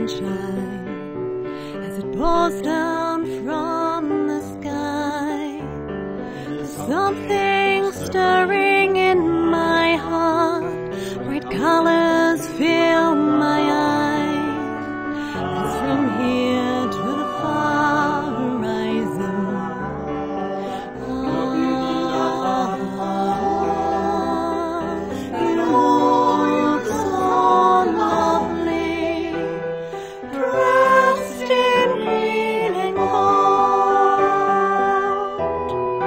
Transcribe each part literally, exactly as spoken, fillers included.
sunshine as it pours down from the sky. There's something stirring in my heart, bright colors fill my eyes. It's from here to the far horizon. Ah, you look so lovely, dressed in green and gold.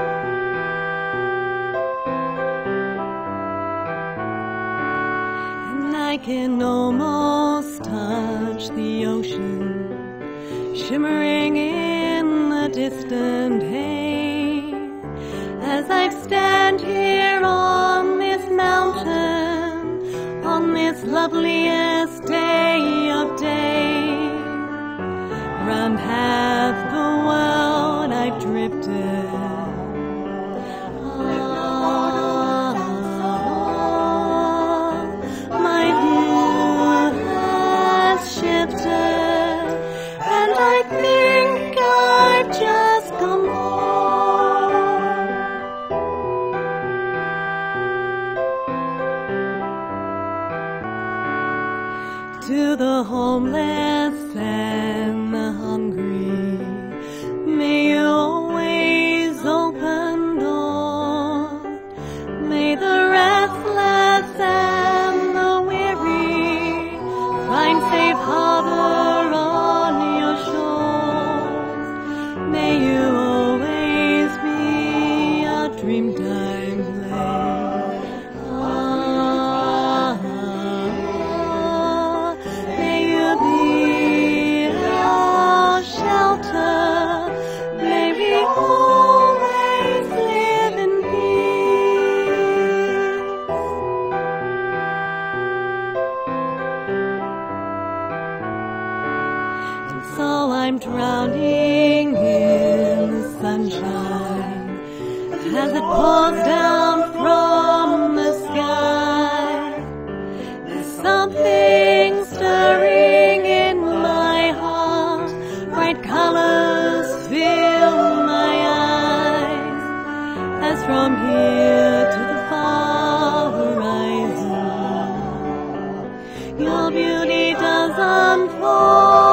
And I can almost touch the ocean, shimmering in the distant haze, as I stand here on this mountain, on this loveliest day of days. Round half the world I've drifted. Ah, my view has shifted, and I think I've just come home to the homeless and the hungry. May you always open doors. May the restless and the weary find safe harbor on your shores. May you always be a dreamtime place. Ah, may you be our shelter. May we always live in peace. And so I'm drowning in the sunshine as it pours down from the sky. There's something stirring in my heart, bright colors fill my eyes, as from here to the far horizon, your beauty does unfold.